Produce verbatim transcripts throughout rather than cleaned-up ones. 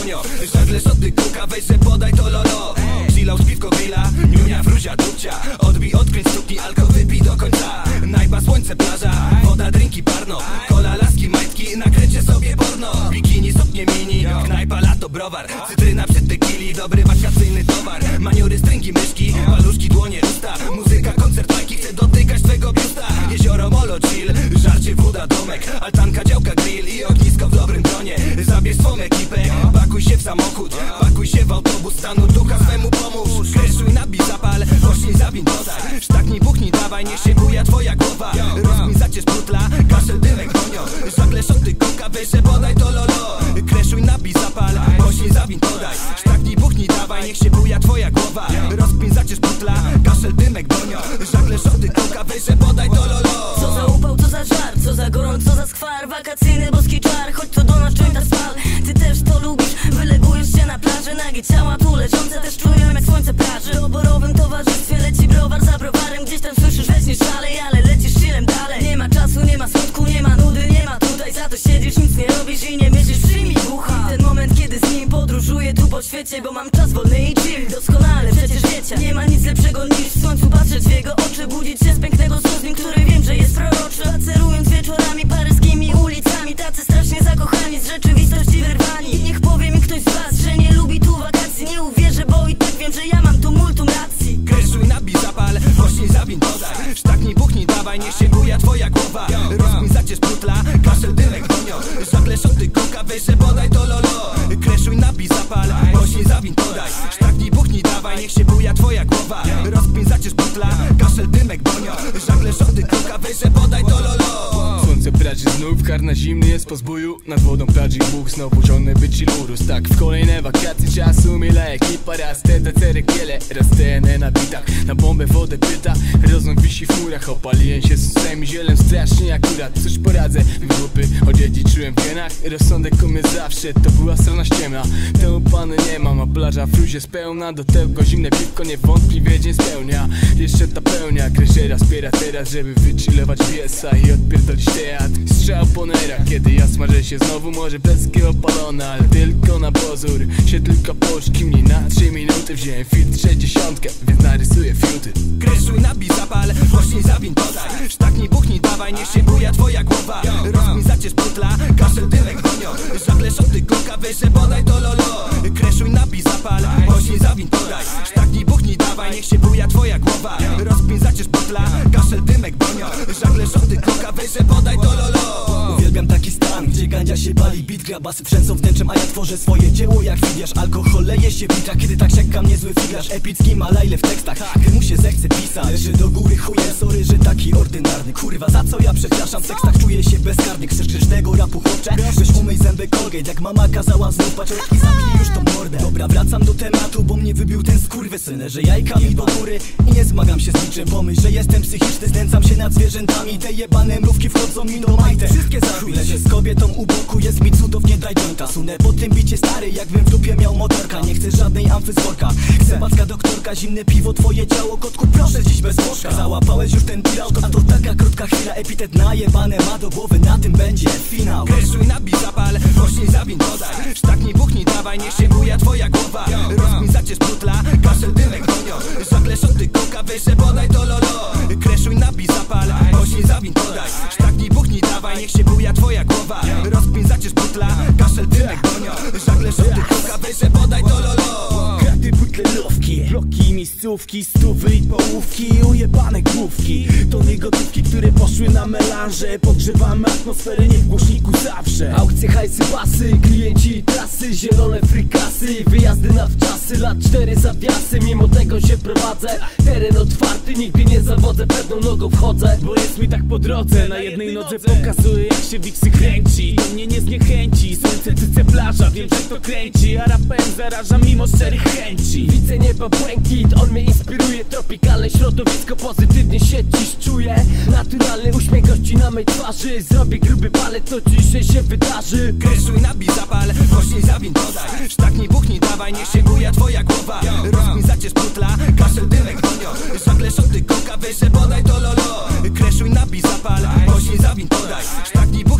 bonio. Żagle, szoty, kuka, weź se podaj to lolo. Chillał, piwko, grilla, niunia, fruzia, dupcia. Odbij, odkręć stópki, alko wypij do końca. Najba, słońce, plaża, woda, drinki, parno. Kola, laski, majtki, nakręcie sobie porno. Bikini, stopnie mini, knajpa, lato, browar. Cytryna przed tequili, dobry wakacyjny towar. Maniury, stręgi, myszki, paluszki, dłonie, usta. Muzyka, koncert, bajki, chcę dotykać twego biusta. Jezioro, molo, chill, żarcie, woda, domek. Altanka, działka, grill i ognisko w dobrym tonie. Zabierz swą ekipę, pakuj się w samochód. Pakuj się w autobus, stanu ducha swemu pomóż. Kreszuj, nabij, zapal, poślij, zawin, dodaj. Sztaknij, buchnij, dawaj, niech się buja twoja głowa. Rozkmin, zacierz, putla, kaszel, dymek, bonio. Żagle, szoty, kuka, weź se podaj to lolo. Kreszuj, nabij, zapal, poślij, zawin, dodaj. Sztaknij, buchnij, dawaj, niech się buja twoja głowa. Rozkmin, zacierz, putla, kaszel, dymek, bonio. Żagle, szoty, kuka, weź se podaj to lolo. Co za upał, co za żar, co za gorąc, co za skwar. Wakacyjny boski czar, choć co do nas jointa spal. Ty też to lubisz, wylegujesz się na plaży. Nagie ciała tu leżące też czują jak słońce plaży. W oborowym towarzystwie leci browar za browarem. Gdzieś tam słyszysz, weź nie szalej, ale lecisz chillem dalej. Nie ma czasu, nie ma smutku, nie ma nudy, nie ma tutaj. Za to siedzisz, nic nie robisz i nie myślisz, przyjmij bucha. Ten moment, kiedy z nim podróżuję tu po świecie, bo mam czas wolny i chill, doskonale przecież wiecie. Nie ma nic lepszego niż w słońcu patrzeć w jego oczy. Budzić się z pięknego snu, z nim, który wiem, że jest proroczy. Spacerując wieczorami paryskimi ulicami, tacy strasznie zakochani, z rzeczywistości wyrwani. I niech powie mi ktoś z was, że nie lubi tu wakacji. Nie uwierzę, bo i tak wiem, że ja mam tu multum racji. Kreszuj, nabij, zapal, poślij, zawin, dodaj. Sztaknij, buchnij, dawaj, niech się buja twoja głowa. Rozkmin, zacierz, putla, kaszel, dymek, bonio. Żagle, szoty, kuka, weź se podaj to lolo. Kreszuj, nabij, zapal, poślij, zawin, dodaj. Sztaknij, buchnij, dawaj, niech się buja twoja głowa. Rozkmin, zacierz, putla, kaszel, dymek, bonio. Żagle, szoty, kuka, weź se podaj to lolo. Słońce praży znów, karna zimny jest po zbóju. Nad wodą pradzi Bóg, znowu ciągnę by ci urósł. Tak, w kolejne wakacje czasu mila ekipa. Raz te tacery kiele, raz te na bitach. Na bombę wodę pyta, rozum wisi w murach. Opaliłem się z swoim zielem strasznie akurat. Cóż poradzę, grupy odziedziczyłem w genach. Rozsądek u mnie zawsze, to była strona ściemna. Temu panu nie mam, a plaża w fruzie spełna. Do tego zimne piwko niewątpliwie dzień spełnia. Jeszcze ta pełnia, kreśera spiera teraz, żeby wychillować piesa i odpierdolić teatr. Strzał po nerach, kiedy ja smażę się znowu. Może pleckie opalone, ale tylko na pozór. Się tylko poszki mnie na trzy minuty. Wziąłem filtr sześćdziesiątkę, więc narysuję fiuty. Kreszuj, nabij, zapal, poślij, zawin, dodaj. Sztaknij, buchnij, dawaj, niech się buja twoja głowa. Rozkmin, zacierz, putla, kaszel, dymek, bonio. Żagle, szoty, kuka, weź se podaj to lolo. Kreszuj, nabij, zapal, poślij, zawin, dodaj. Sztaknij, buchnij, dawaj, niech się buja twoja głowa. Rozkmin, zacierz, putla, kaszel, dymek, bonio. Żagle, szoty, kuka, weź se podaj to lolo. Uwielbiam taki stan, gdzie gandzia się pali, beat gra, basy trzęsą wnętrzem, a ja tworzę swoje dzieło jak widzisz. Alkohol leje się w litrach, kiedy tak siekam niezły figlarz. Epicki malajle w tekstach, gdy mu się zechce pisać. Leży do góry chujem, sorry, że taki ordynarny. Kurwa, za co ja przepraszam, w tekstach czuję się bezkarny. Chcesz grzecznego rapu, chłopcze? Weź umyj zęby Colgate, jak mama kazała znów paczolki, zamknij już tą mordę. Dobra, wracam do tematu, bo mnie wybił ten skurwysyn. Że jajkami do góry i nie zmagam się z niczym. Pomyśl, że jestem psychiczny, znęcam się nad zwierzętami. Te jebane mrówki wchodzą mi do majtek. Wszystkie za chwilę się z kobietą u boku, jest mi cudownie, daj jointa. Sunę po tym bicie stary, jakbym w dupie miał motorka. Nie chcę żadnej amfy z worka, chcę backa doktorka. Zimne piwo, twoje ciało, kotku, proszę dziś bez worka. Załapałeś już ten pilał, a to taka krótka chwila. Epitet najebane ma do głowy, na tym będzie finał. Kreszuj, nabij, zapal, poślij, zawin, dodaj. Sztaknij, buchnij, dawaj, niech się buja twoja głowa. Rozkmin, zacierz, putla, kaszel, dymek, bonio. Żagle, szoty, kuka, weź se podaj to lolo. Kreszuj, nabij, zapal, poślij, zawin, dodaj. Sztaknij, buchnij, dawaj, niech się buja twoja głowa. Rozkmin, zacierz, putla, kaszel, dymek, bonio. Żagle, szoty, kuka, weź se podaj to lolo. Kraty, butle, lówki, bloki, miejscówki, stówy i połówki, ujebane główki. Tony gotówki, które poszły na melanże. Podgrzewamy atmosferę, nie w głośniku zawsze. Aukcje, hajsy, pasy, klienci, trasy, zielone frykasy, wyjazdy na wczasy, lat cztery zawiasy. Mimo tego się prowadzę, teren otwarty, nigdy nie zawodzę, pewną nogą wchodzę. Bo jest mi tak po drodze, na jednej nodze pokazuję, jak się wiksy kręci. To mnie nie zniechęci, słońce, cyce, plaża, wiem, że to kręci. A rapem zaraża mimo szczerych chęci. Widzę nieba błękit, on mnie inspiruje. Tropikalne środowisko, pozytywnie się dziś czuję. Naturalny uśmiech gości na mej twarzy. Zrobię gruby balet, to dzisiaj się wydarzy. Kreszuj, nabij, zapal, poślij, zawin, dodaj. Sztaknij, buchnij, dawaj, niech się buja twoja głowa. Rozkmin, zacierz, putla, kaszel, dymek, bonio. Żagle, szoty, kuka, weź se podaj to lolo. Kreszuj, nabij, zapal, poślij, zawin, dodaj. Sztaknij, buchnij, dawaj,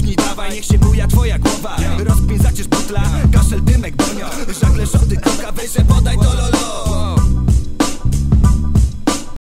Dawaj, niech się buja twoja głowa. Rozpin, zacierz butla, kaszel, dymek, bonio. Żagle, szody, koka, weź, podaj to lolo.